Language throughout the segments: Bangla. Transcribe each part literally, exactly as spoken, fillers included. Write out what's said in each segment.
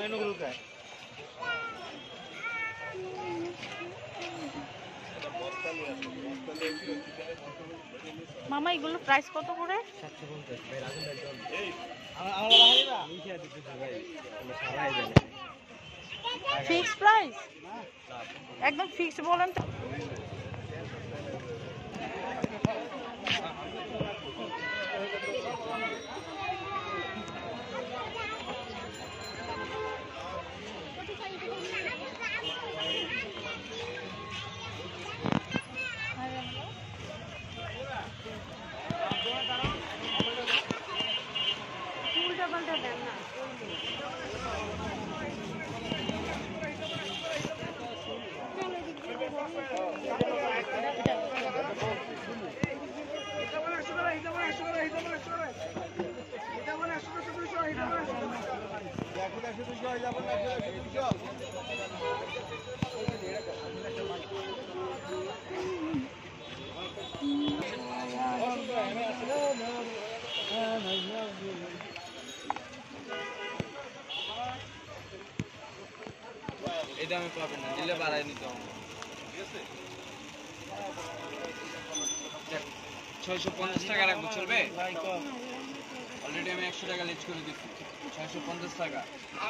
মামা এগুলো প্রাইস কত করে? ফিক্স প্রাইস একদম ফিক্স বলেন তো। এই দামে পাবেন না, নিলে বাড়ায় নিতে হবে। ঠিক আছে, ছয়শো পঞ্চাশ টাকা রাখবো, চলবে? অলরেডি আমি একশো টাকা লেজ করে দিচ্ছি, ছয়শো পঞ্চাশ টাকা।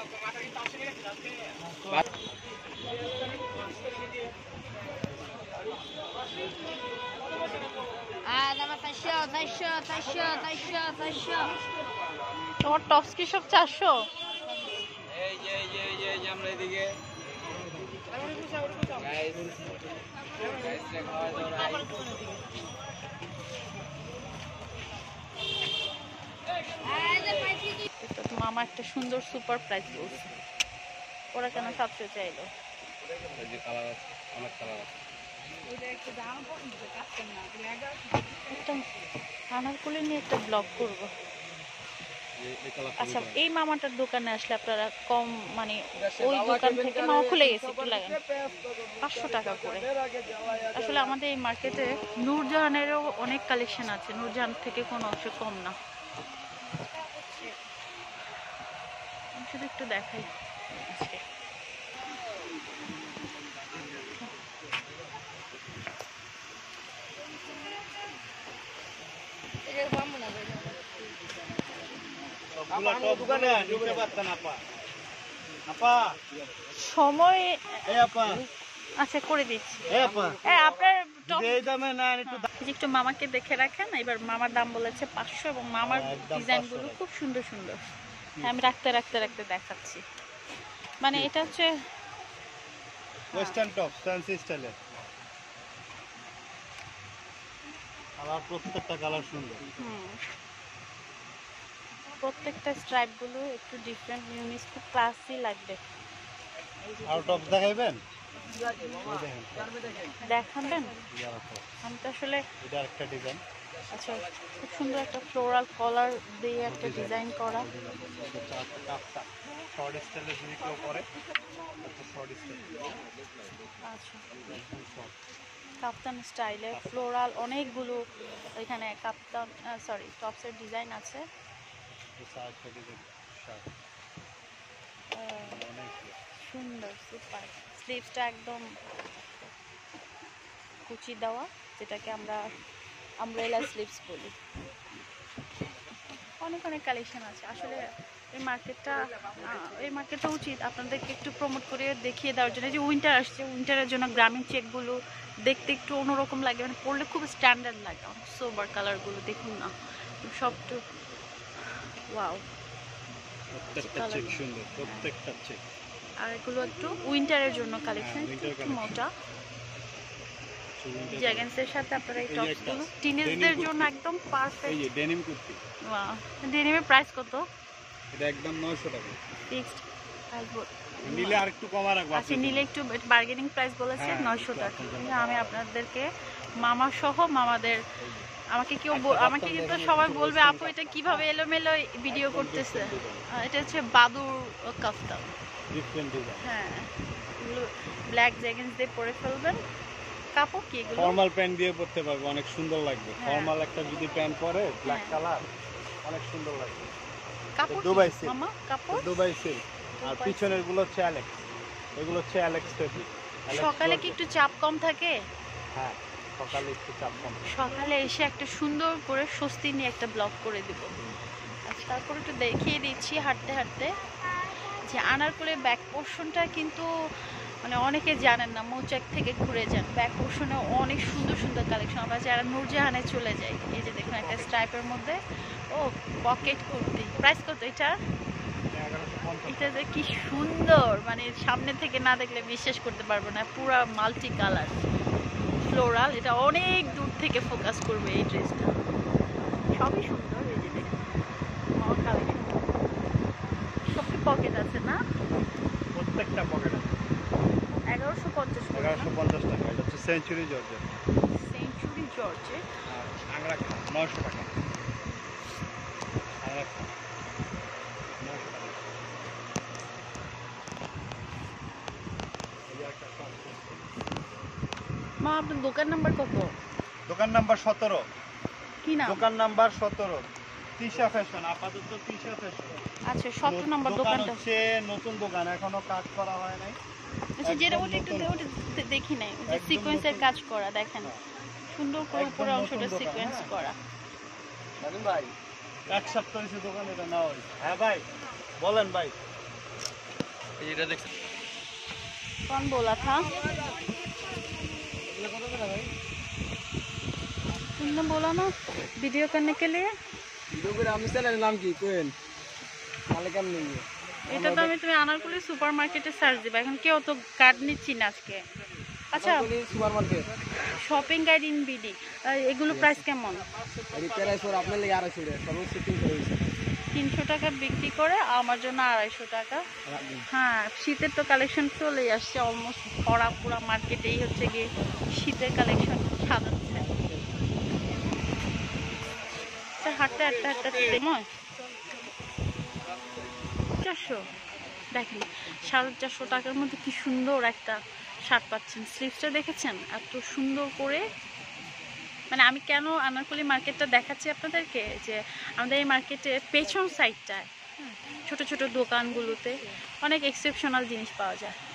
তোমার টপস কি সব চারশো? এই যে এই যে এই যে এই যে আমরা এদিকে গাইস গাইস রে খাওয়া দাওয়া মামা একটা সুন্দর সুপার প্রাইস বলছে, ওরা কেন সাতশো চাইলো? এই যে কালার আছে, অনেক কালার আছে। একটা আনারকলি নিয়ে একটা ব্লগ করবো। আচ্ছা, এই মামাটার দোকানে আসলে আপনারা কম মানে ওই দোকান থেকে মামা খুলে গেছে একটু লাগান পাঁচশো টাকা করে। আসলে আমাদের এই মার্কেটে নূরজাহানেরও অনেক কালেকশন আছে, নূরজাহান থেকে কোনো অংশ কম না। শুধু একটু দেখাই সময়। আচ্ছা, করে দিচ্ছি। আপনার একটু মামাকে দেখে রাখেন। এবার মামার দাম বলেছে পাঁচশো এবং মামার ডিজাইন গুলো খুব সুন্দর সুন্দর। আমি রাখতে রাখতে রাখতে দেখাচ্ছি। মানে এটা হচ্ছে ওয়েস্টার্ন টপ ফ্যান্সি স্টাইলের। কালার প্রত্যেকটা কালার সুন্দর। হুম, প্রত্যেকটা স্ট্রাইপ গুলো একটু ডিফারেন্ট, ইউনিক, খুব ক্লাসি লাগবে। আর টপ দেখাইবেন? দেখাবেন? আমি তো আসলে এটা একটা ডিজাইন। আচ্ছা, খুব সুন্দর একটা ফ্লোরাল কলার দিয়ে একটা ডিজাইন করা। শর্ট স্টাইলে যদি কেউ করে শর্ট স্টাইল। আচ্ছা, কাপ্তান স্টাইলে ফ্লোরাল অনেকগুলো এখানে কাপ্তান সরি টপসের ডিজাইন আছে। সুন্দর, সুপার। স্লিভসটা একদম কুচি দেওয়া, যেটাকে আমরা আমব্রেলা স্লিভস বলি। অনেক অনেক কালেকশন আছে। আসলে এই মার্কেটটা এই মার্কেটটা উচিত আপনাদেরকে একটু প্রমোট করে দেখিয়ে দেওয়ার জন্য। যে উইন্টার আসছে, উইন্টারের জন্য গ্রামীণ চেকগুলো দেখতে একটু অন্যরকম লাগে, মানে পরলে খুব স্ট্যান্ডার্ড লাগে। অনেক সোবার কালারগুলো দেখুন না, সব একটু ওয়াও। প্রত্যেকটা চেক সুন্দর, প্রত্যেকটা চেক। আর এগুলো একটু উইন্টারের জন্য কালেকশন, একটু মোটা। জ্যাগেন্সের সাথে আপনারা এই টপসগুলো টিনেজদের জন্য একদম পারফেক্ট। এই যে ডেনিম কুর্তি। ওয়াও, ডেনিমের প্রাইস কত? এটা একদম নয়শো টাকা ফিক্সড প্রাইস। নিলে আরেকটু কমা রাখবো। আচ্ছা, নিলে একটু বার্গেনিং প্রাইস বলেছে নয়শো টাকা। আমি আপনাদেরকে মামা সহ মামাদের, আমাকে কেউ আমাকে কিন্তু সবাই বলবে আপু এটা কিভাবে এলোমেলো ভিডিও করতেছে। এটা হচ্ছে বাদুর কাফতান, ডিফারেন্ট ডিজাইন। হ্যাঁ, ব্ল্যাক জ্যাগেন্স দিয়ে পরে ফেলবেন। কাপড় কি এগুলো? ফর্মাল প্যান্ট দিয়ে পরতে পারবে, অনেক সুন্দর লাগবে। ফর্মাল একটা যদি প্যান্ট পরে ব্ল্যাক কালার, অনেক সুন্দর লাগবে। কাপড় দুবাই সিল্ক। মামা কাপড় দুবাই সিল্ক। আর পিছনের গুলো হচ্ছে অ্যালেক্স, এগুলো হচ্ছে অ্যালেক্স ফেব্রিক। সকালে কি একটু চাপ কম থাকে? হ্যাঁ, সকালে একটু চাপ কম। সকালে এসে একটা সুন্দর করে স্বস্তি নিয়ে একটা ব্লগ করে দিব। আচ্ছা, তারপর একটু দেখিয়ে দিচ্ছি হাঁটতে হাঁটতে যে আনারকলির ব্যাক পোর্শনটা কিন্তু মানে অনেকে জানেন না, মৌচাক থেকে ঘুরে যান, ব্যাক পোর্শনে অনেক সুন্দর সুন্দর কালেকশন। আমরা যারা নূরজাহানে চলে যাই, এই যে দেখুন একটা স্ট্রাইপের মধ্যে, ও পকেট কুর্তি, প্রাইস কত এটা? এটা যে কি সুন্দর, মানে সামনে থেকে না দেখলে বিশ্বাস করতে পারবো না, পুরা মাল্টি কালার ফ্লোরাল। এটা অনেক দূর থেকে ফোকাস করবে এই ড্রেসটা, সবই সুন্দর। এই যে দেখুন কালেকশন, সবই পকেট আছে না? প্রত্যেকটা পকেট আছে। এগারোশো পঞ্চাশ এগারোশো পঞ্চাশ টাকা। এটা হচ্ছে সেঞ্চুরি জর্জেট। Century georgette. আর আংরা খান নয়শো টাকা। আংরা খান নয়শো টাকা। মা, আপনার দোকান নাম্বার কত? দোকান নাম্বার সতেরো। কি নাম? দোকান নাম্বার সতেরো, তিশা ফ্যাশন। আপাতত তিশা ফ্যাশন। আচ্ছা, সতেরো নম্বর দোকান দোকানটা হচ্ছে নতুন দোকান, এখনো কাজ করা হয় নাই। আচ্ছা, যেটা একদম ওটা একটু নতুন। ওটা দে- দেখি নাই, ওই যে একদম সিকোয়েন্সের নতুন। কাজ করা, দেখেন সুন্দর করে একদম উপরে নতুন অংশটা দোকান, সিকোয়েন্স হ্যাঁ। করা। ভাই এক সপ্তাহ হয়েছে দোকান এটা নেওয়া হয়েছে। হ্যাঁ ভাই বলেন ভাই। এই এটা দেখছেন कौन बोला था? तुमने बोला ना वीडियो करने के लिए। ভিডিও করে আমি চ্যানেলের নাম কি কোয়েন মালিক আমি নেই। এটা তো আমি তুমি আনারকুলি সুপার মার্কেটে সার্চ দিবা, এখন কেউ তো কার্ড নিচ্ছি না আজকে। আচ্ছা, super market shopping guide in BD, এগুলো প্রাইস কেমন? এই প্রাইস ওর আপনার লাগে আড়াইশো টাকা, সর্বোচ্চ তিনশো হয়েছে। তিনশো টাকা বিক্রি করে, আমার জন্য আড়াইশো টাকা। হ্যাঁ, শীতের তো কালেকশন চলেই আসছে, অলমোস্ট ভরা পুরা মার্কেটেই হচ্ছে গিয়ে শীতের কালেকশন সাজাচ্ছে। আচ্ছা, হাঁটতে হাঁটতে হাঁটতে তেমন চারশো, দেখেন সাড়ে চারশো টাকার মধ্যে কি সুন্দর একটা শার্ট পাচ্ছেন। স্লিভসটা দেখেছেন এত সুন্দর করে। মানে আমি কেন আনারকলি মার্কেটটা দেখাচ্ছি আপনাদেরকে, যে আমাদের এই মার্কেটের পেছন সাইডটায় ছোট ছোট দোকানগুলোতে অনেক এক্সেপশনাল জিনিস পাওয়া যায়।